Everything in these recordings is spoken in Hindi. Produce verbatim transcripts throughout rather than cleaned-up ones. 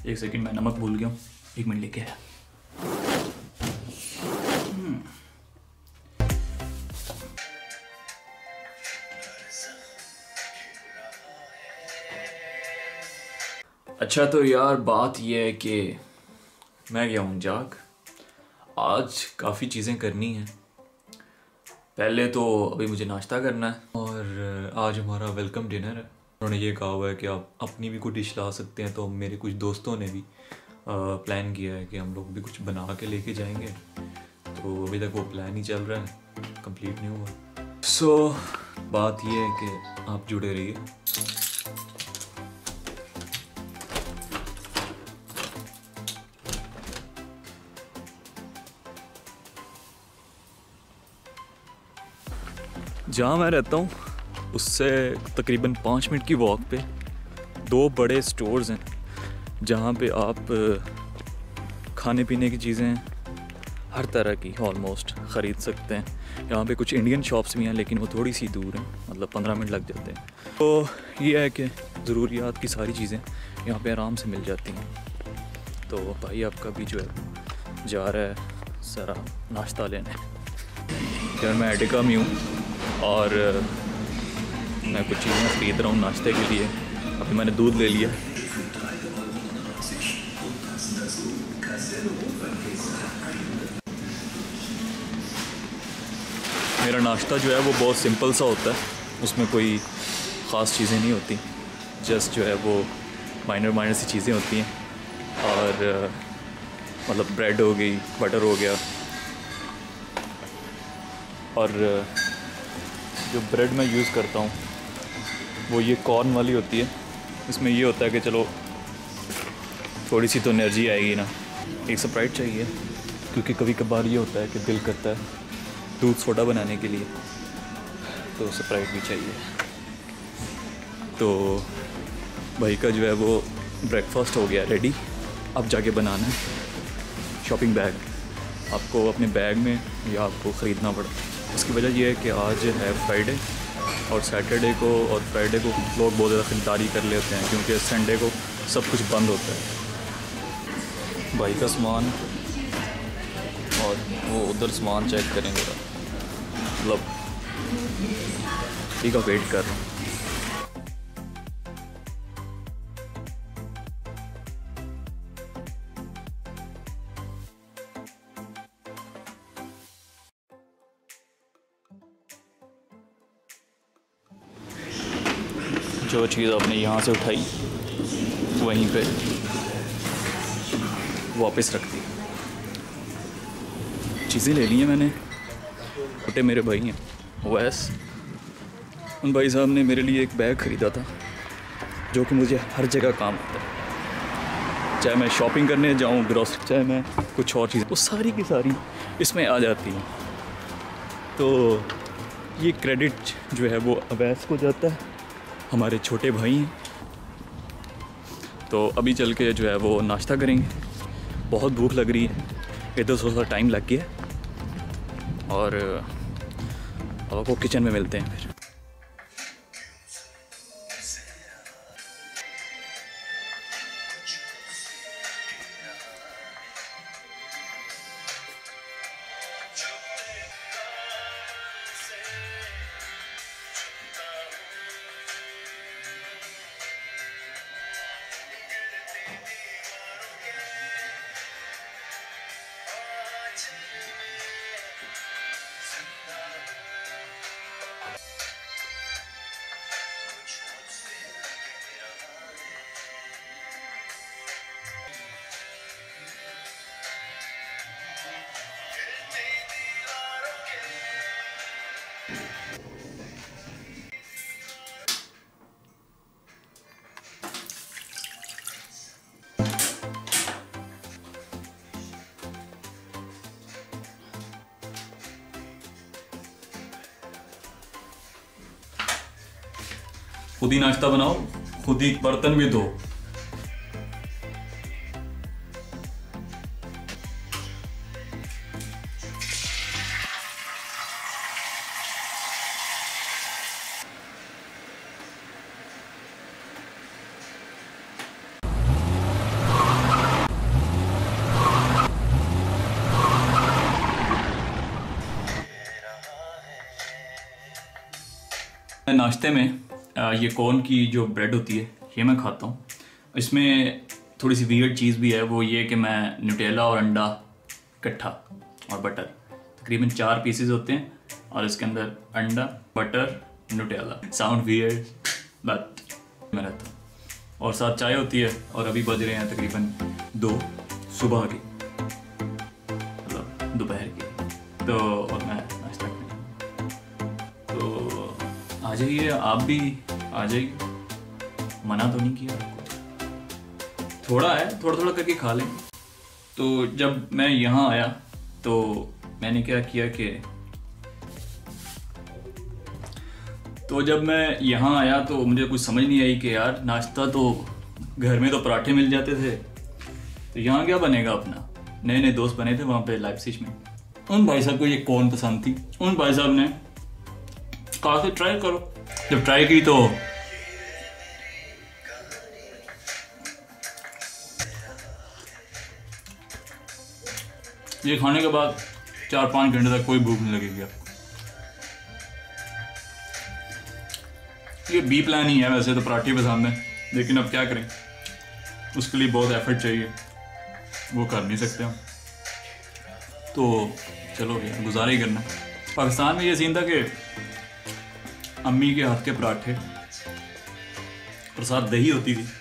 एक सेकंड, मैं नमक भूल गया हूँ, एक मिनट लेके आया। अच्छा तो यार बात यह है कि मैं गया हूँ जाग। आज काफ़ी चीज़ें करनी हैं। पहले तो अभी मुझे नाश्ता करना है और आज हमारा वेलकम डिनर है। उन्होंने ये कहा हुआ है कि आप अपनी भी कुछ डिश ला सकते हैं, तो मेरे कुछ दोस्तों ने भी प्लान किया है कि हम लोग भी कुछ बना के लेके जाएंगे। तो अभी तक वो प्लान ही चल रहा है, कंप्लीट नहीं हुआ। सो so, बात ये है कि आप जुड़े रहिए। जहाँ मैं रहता हूँ उससे तकरीबन पाँच मिनट की वॉक पे दो बड़े स्टोर्स हैं जहाँ पे आप खाने पीने की चीज़ें हर तरह की ऑलमोस्ट ख़रीद सकते हैं। यहाँ पे कुछ इंडियन शॉप्स भी हैं लेकिन वो थोड़ी सी दूर हैं, मतलब पंद्रह मिनट लग जाते हैं। तो ये है कि ज़रूरियात की सारी चीज़ें यहाँ पे आराम से मिल जाती हैं। तो भाई आपका भी जो है जा रहा है सारा नाश्ता लेने। यार मैं एडिका में हूँ और मैं कुछ चीज़ें ख़रीद रहा हूँ नाश्ते के लिए। अभी मैंने दूध ले लिया। मेरा नाश्ता जो है वो बहुत सिंपल सा होता है, उसमें कोई ख़ास चीज़ें नहीं होती, जस्ट जो है वो माइनर माइनर सी चीज़ें होती हैं। और मतलब ब्रेड हो गई, बटर हो गया। और जो ब्रेड मैं यूज़ करता हूँ वो ये कॉर्न वाली होती है। इसमें ये होता है कि चलो थोड़ी सी तो एनर्जी आएगी ना। एक स्प्राइट चाहिए क्योंकि कभी कभार ये होता है कि दिल करता है दूध सोडा बनाने के लिए, तो स्प्राइट भी चाहिए। तो भाई का जो है वो ब्रेकफास्ट हो गया रेडी। अब जाके बनाना है शॉपिंग बैग। आपको अपने बैग में या आपको ख़रीदना पड़ा। उसकी वजह यह है कि आज है फ्राइडे और सैटरडे को और फ्राइडे को लोग बहुत ज़्यादा ख़रीदारी कर लेते हैं क्योंकि संडे को सब कुछ बंद होता है। भाई का सामान और वो उधर सामान चेक करेंगे, मतलब ठीक है, वेट कर रहा हूँ। जो चीज़ आपने यहाँ से उठाई वहीं पे वापस रख दी। चीज़ें ले ली हैं मैंने। छोटे मेरे भाई हैं वैस, उन भाई साहब ने मेरे लिए एक बैग ख़रीदा था जो कि मुझे हर जगह काम आता है। चाहे मैं शॉपिंग करने जाऊँ, ग्रॉसरी, चाहे मैं कुछ और चीज़, वो सारी की सारी इसमें आ जाती हैं। तो ये क्रेडिट जो है वो अवैस को जाता है, हमारे छोटे भाई हैं। तो अभी चल के जो है वो नाश्ता करेंगे। बहुत भूख लग रही है, इधर थोड़ा सा टाइम लग गया और अब आपको किचन में मिलते हैं फिर। खुद ही नाश्ता बनाओ, खुद ही बर्तन भी धो। नाश्ते में ये कॉर्न की जो ब्रेड होती है ये मैं खाता हूँ। इसमें थोड़ी सी वियर्ड चीज़ भी है, वो ये कि मैं न्यूटेला और अंडा इकट्ठा और बटर, तकरीबन चार पीसेस होते हैं और इसके अंदर अंडा butter Nutella. Sound weird but मैं रहता हूँ, और साथ चाय होती है। और अभी बज रहे हैं तकरीबन दो सुबह की, मतलब दोपहर की। तो और मैं नाश्ता करूँ, तो आ जाइए, आप भी आ जाइए, मना तो नहीं किया आपको। थोड़ा है, थोड़ा थोड़ा करके खा लें। तो जब मैं यहाँ आया तो मैंने क्या किया कि तो जब मैं यहाँ आया तो मुझे कुछ समझ नहीं आई कि यार नाश्ता तो घर में तो पराठे मिल जाते थे, तो यहाँ क्या बनेगा अपना। नए नए दोस्त बने थे वहाँ पे लाइप्सिज में। उन भाई साहब को ये कौन पसंद थी, उन भाई साहब ने कहा कि ट्राई करो। जब ट्राई की तो ये खाने के बाद चार पाँच घंटे तक कोई भूख नहीं लगेगी आपको। ये बी प्लान ही है, वैसे तो पराठे पसंद है, लेकिन अब क्या करें, उसके लिए बहुत एफर्ट चाहिए, वो कर नहीं सकते हम। तो चलो यार, गुजारा ही करना। पाकिस्तान में ये सीन था कि अम्मी के हाथ के पराठे और साथ दही होती थी,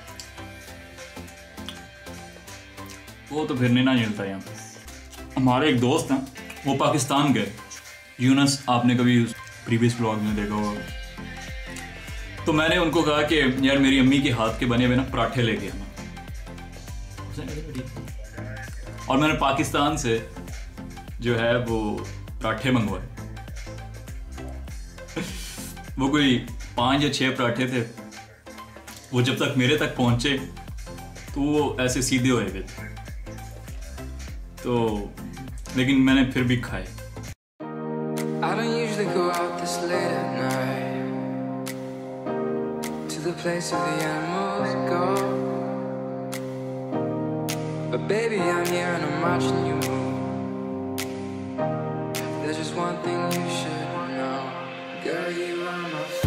वो तो फिर नहीं ना मिलता यहाँ पे। हमारे एक दोस्त हैं, वो पाकिस्तान गए, यूनस, आपने कभी प्रीवियस ब्लॉग में देखा होगा। तो मैंने उनको कहा कि यार मेरी अम्मी के हाथ के बने हुए ना पराठे लेके आना, और मैंने पाकिस्तान से जो है वो पराठे मंगवाए। वो कोई पाँच या छः पराठे थे, वो जब तक मेरे तक पहुंचे तो वो ऐसे सीधे हुए थे, तो लेकिन मैंफिर भी खाए। I don't usually go out this late at night to the place where the animals go, but baby I'm here and I'm watching you move. There's just one thing you should know, girl, you are my